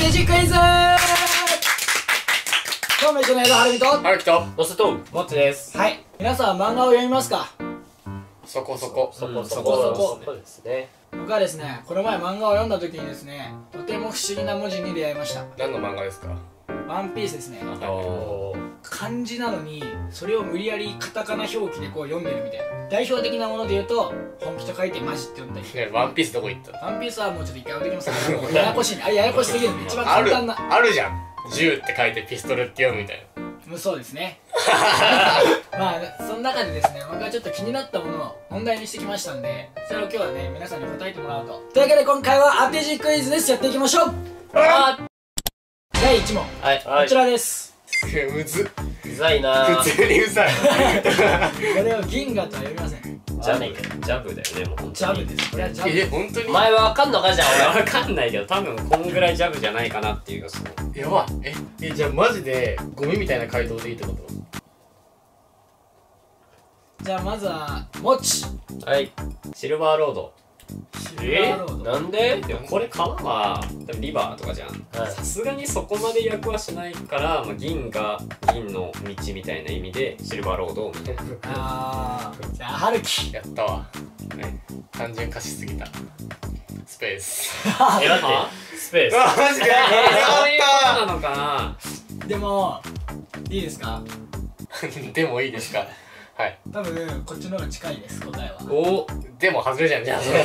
テージクイズ。今日も一緒の枝はるみとはるきとのせともっちです。 はい、皆さん漫画を読みますか？ そこそこそこそうですね。 僕はですね、この前漫画を読んだ時にですね、とても不思議な文字に出会いました。 何の漫画ですか？ ワンピースですね。 お漢字なのにそれを無理やりカタカナ表記でこう読んでるみたいな。代表的なもので言うと本気と書いてマジって読んだり。 ね、ワンピースどこ行ったワンピースはもうちょっと一回置いてきますけど、もうややこしいね。あれややこしすぎる。一番ある簡単な。 あるじゃん。銃って書いてピストルって読むみたいな。 そうですね。まあその中でですね、僕はちょっと気になったものを問題にしてきましたんで、それを今日はね皆さんに答えてもらおうと。というわけで今回は当て字クイズです。やっていきましょう。第1問、 はいこちらです。 むずっ。 うざいな普通にうざい。 これを銀河とは読みません。 ジャブだよね、もうジャブです。これはジャブ。 本当にお前はわかんのかじゃん。 俺わかんないけど多分こんぐらいジャブじゃないかなっていう予想。 やば。じゃあマジでゴミみたいな回答でいいってこと？ じゃあまずはもち。 はい、シルバーロード。 シルバーロード。 なんででもこれ川は多分リバーとかじゃん。さすがにそこまで役はしないから、まあ、銀が銀の道みたいな意味でシルバーロードみたいな。 じゃあはるき。 やったわ。はい。単純化しすぎた。スペース。 え、待ってスペース。 あ、マジか。 そういうことなのかな。 でもいいですか？ でもいいですか？はい。 多分こっちの方が近いです、答えは。 お、でも外れじゃん。じゃあそれ。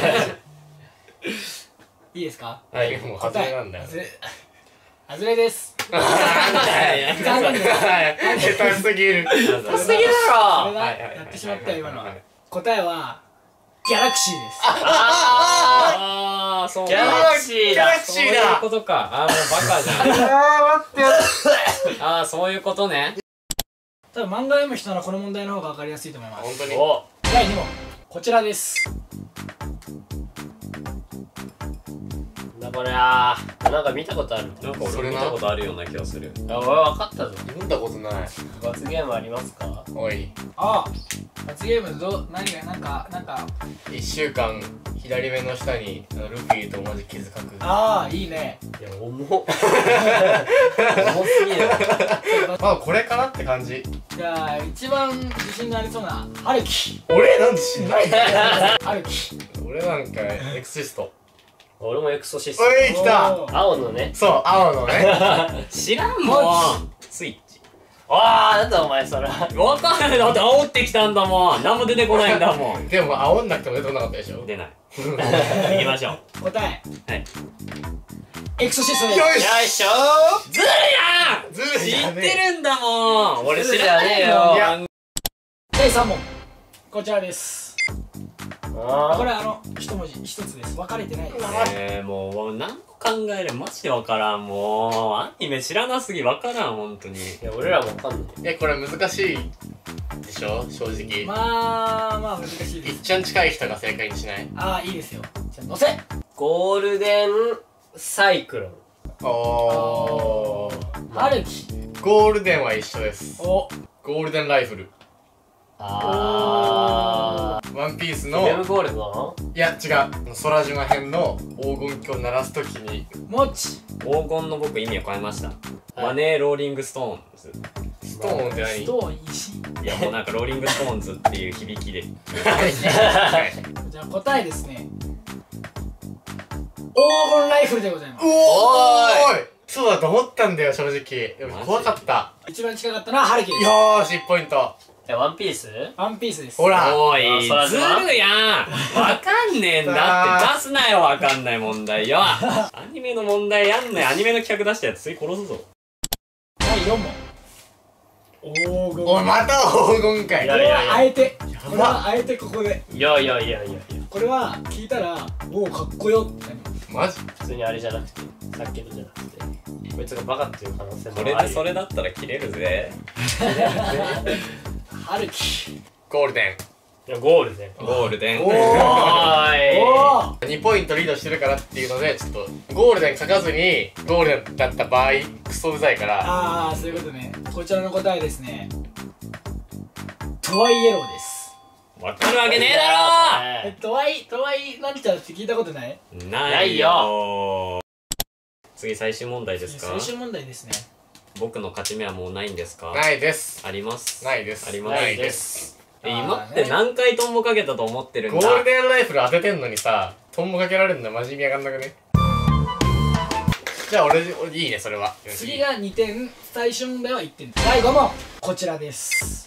いいですか？ はい。もう外れなんだよ。 外れです。 なんだよ。 残念です。 下手すぎる。 すぎだろ。 それがはいやってしまったよ今のははい。 答えはギャラクシーです。 ああ、そうギャラクシーだ。 ギャラクシーそういうだ。 ことか。ああ、もうバカじゃん。 待って。 ああ、そういうことね。 多分漫画読む人ならこの問題の方が分かりやすいと思います。 本当に。 お、 第2問、こちらです。 だこれなんか見たことある。 なんか俺見たことあるような気がする。 あ、俺わかったぞ。 読んだことない。 罰ゲームありますか？ おい。 ああ、罰ゲーム何がなんか 1週間左目の下にルフィと同じ傷書く。 ああ、いいね。 いや、重すぎる。 まあこれかなって感じ。 じゃあ一番自信のありそうなはるき。 俺なんで知んないんだよ。 はるき。 俺なんかエクシスト。 俺もエクソシスト。 おい、来た。 おー青のね。 そう、青のね。 知らんもん。スイッチ。 なんだお前それ。 わかんない。だって煽ってきたんだもん。何も出てこないんだもん。 でも煽んなくても出てこなかったでしょ。 出ない。行きましょう。 答え、 はい。 エクソシストです。 よよいしょずるやん。 ずる知っじゃねてるんだもん。俺知ずるじらねえよ。 ゃねえよいや第3問、こちらです。これあ一文字一つです。分かれてないです。 もう何も考えれんマジでわからん。もうアニメ知らなすぎわからん本当に。 いや、俺らもわかんない。 これ難しいでしょ、正直。 まあ難しいです。 いっちゃん近い人が正解にしない？ ああ、いいですよ。じゃあ乗せ。 ゴールデンサイクロン。 おー。 はるき。 ゴールデンは一緒です。 お、 ゴールデンライフル。ワンピースの、 ゲームゴールドいや違う、空島編の黄金鏡を鳴らすときに、 もち。 黄金の僕意味を変えました。マネーローリングストーンズ。 ストーンって何？ ストーン石。 いやもうなんかローリングストーンズっていう響きで。 じゃあ答えですね、黄金ライフルでございます。 おーい、そうだと思ったんだよ正直。でも怖かった。 一番近かったのははるきです。 よーし、1ポイント。 ワンピースワンピースです。 ほら、 おい、ずそらそらるやん。わかんねえんだって出すなよ、わかんない問題よ。アニメの問題やんない。アニメの企画出したやつ次殺すぞ。 第4問、黄金。 おい、また黄金かい。 これはあえて、 やばこれはあえてここで、 いやいやいやいや、 これは聞いたらおおかっこよってなります。 マジ？ 普通にあれじゃなくて、さっきのじゃなくて、こいつがバカっていう可能性もあこるよ。 れでそれだったら切れるぜ。 はるき。 ゴールデン。 いや、ゴールデン。 ゴールデン。 おーおーい。 おお。 2ポイントリードしてるからっていうので、ちょっとゴールデン書かずにゴールデンだった場合クソうざいから。 ああ、そういうことね。こちらの答えですね、トワイイエローです。 わかるわけねえだトワイなんちゃらって聞いたことない？ ろ。ないよ。 次最終問題ですか？ 最終問題ですね。 僕の勝ち目はもうないんですか？ ないです。 あります。 ないです。 あります。 ないです。 今って何回トンボかけたと思ってるんだ。 ゴールデンライフル当ててんのにさ、トンボかけられるのマジ意味わかんなくね。じゃあ俺いいね、それは。 次が2点、最終問題は1点。第5問こちらです。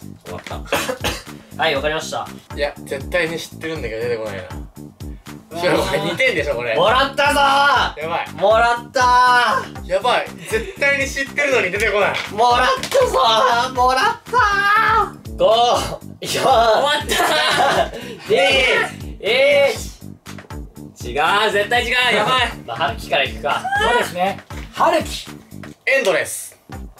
終わった。 はい、わかりました。 いや、絶対に知ってるんだけど出てこないな。これ2点でしょ、これ。 もらったぞやばい。 ー。もらったやばい。絶対に知ってるのに出てこない。 ー。もらったぞー。もらったー。5、4、終わったー。 違う、絶対違う、やばい。 まあ、春樹からいくか。 そうですね。春樹。 エンドレス。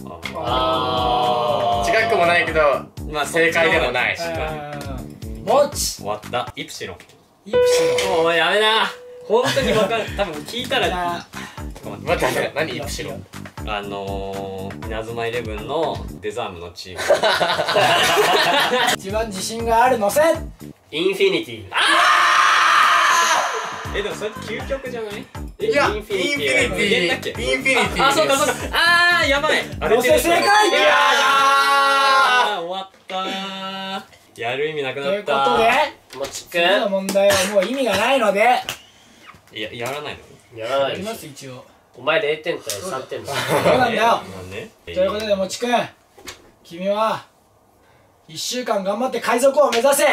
あ近くもないけど、 まあ正解でもないし。 もち。 終わった。イプシロン。 イプシロン。 もうやめな。本当にわかる。多分聞いたら。 じゃあ待って、何イプシロン。 稲妻イレブンのデザームのチーム。 一番自信があるのせ。 インフィニティ。 でもそれ究極じゃない？ いや、インフィニティ。 無限だっけ？ インフィニティ。 あ、そうかそうか。あー、やばい。 のせ正解。 いやー、終わったー。やる意味なくなった。 ということで、 もちく次の問題はもう意味がないので、 いや、やらないの？ やらないでしょやります一応。 お前0点対3点だ。 そうなんだよ。 なんで？ ということでもちくん、君は1週間頑張って海賊王を目指せ。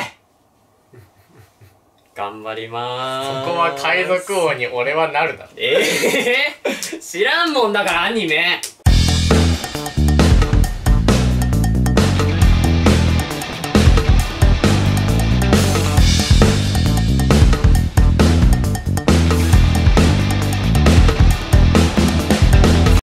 頑張りまーす。 そこは海賊王に俺はなるだろ。 知らんもんだからアニメ。